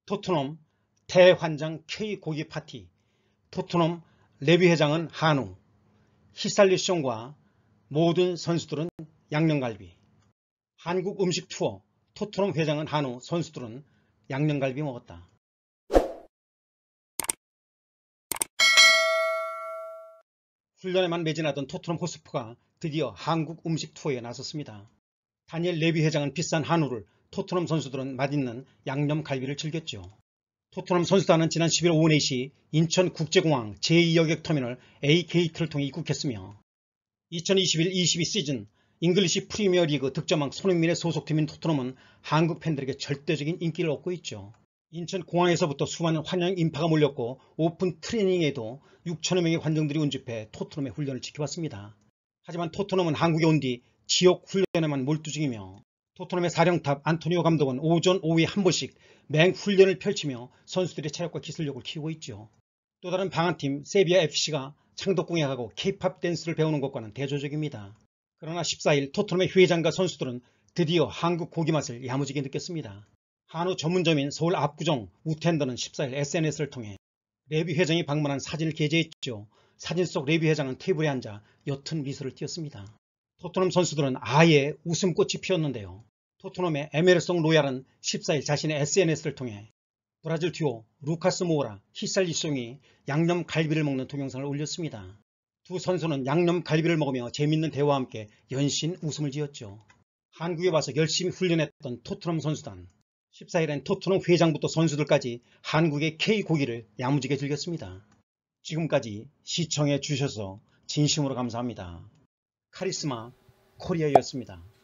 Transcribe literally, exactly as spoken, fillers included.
토트넘 대환장 K고기 파티. 토트넘 레비 회장은 한우, 히살리숑과 모든 선수들은 양념갈비. 한국 음식 투어. 토트넘 회장은 한우, 선수들은 양념갈비 먹었다. 훈련에만 매진하던 토트넘 호스프가 드디어 한국 음식 투어에 나섰습니다. 다니엘 레비 회장은 비싼 한우를, 토트넘 선수들은 맛있는 양념갈비를 즐겼죠. 토트넘 선수단은 지난 십일 오후 네 시 인천국제공항 제이 여객터미널 A 게이트를 통해 입국했으며 이천이십일 이십이 시즌 잉글리시 프리미어리그 득점왕 손흥민의 소속팀인 토트넘은 한국 팬들에게 절대적인 인기를 얻고 있죠. 인천공항에서부터 수많은 환영 인파가 몰렸고 오픈 트레이닝에도 육천여 명의 관중들이 운집해 토트넘의 훈련을 지켜봤습니다. 하지만 토트넘은 한국에 온 뒤 지역 훈련에만 몰두중이며 토트넘의 사령탑 안토니오 감독은 오전 오후에 한 번씩 맹훈련을 펼치며 선수들의 체력과 기술력을 키우고 있죠. 또 다른 방한팀 세비야 에프씨가 창덕공예하고 케이팝 댄스를 배우는 것과는 대조적입니다. 그러나 십사 일 토트넘의 회장과 선수들은 드디어 한국 고기 맛을 야무지게 느꼈습니다. 한우 전문점인 서울 압구정 우텐더는 십사 일 에스엔에스를 통해 레비 회장이 방문한 사진을 게재했죠. 사진 속 레비 회장은 테이블에 앉아 옅은 미소를 띄었습니다. 토트넘 선수들은 아예 웃음꽃이 피었는데요. 토트넘의 에메르송 로얄은 십사 일 자신의 에스엔에스를 통해 브라질 듀오 루카스 모우라, 히살리숑이 양념갈비를 먹는 동영상을 올렸습니다. 두 선수는 양념갈비를 먹으며 재밌는 대화와 함께 연신 웃음을 지었죠. 한국에 와서 열심히 훈련했던 토트넘 선수단. 십사 일엔 토트넘 회장부터 선수들까지 한국의 K고기를 야무지게 즐겼습니다. 지금까지 시청해 주셔서 진심으로 감사합니다. 카리스마 코리아였습니다.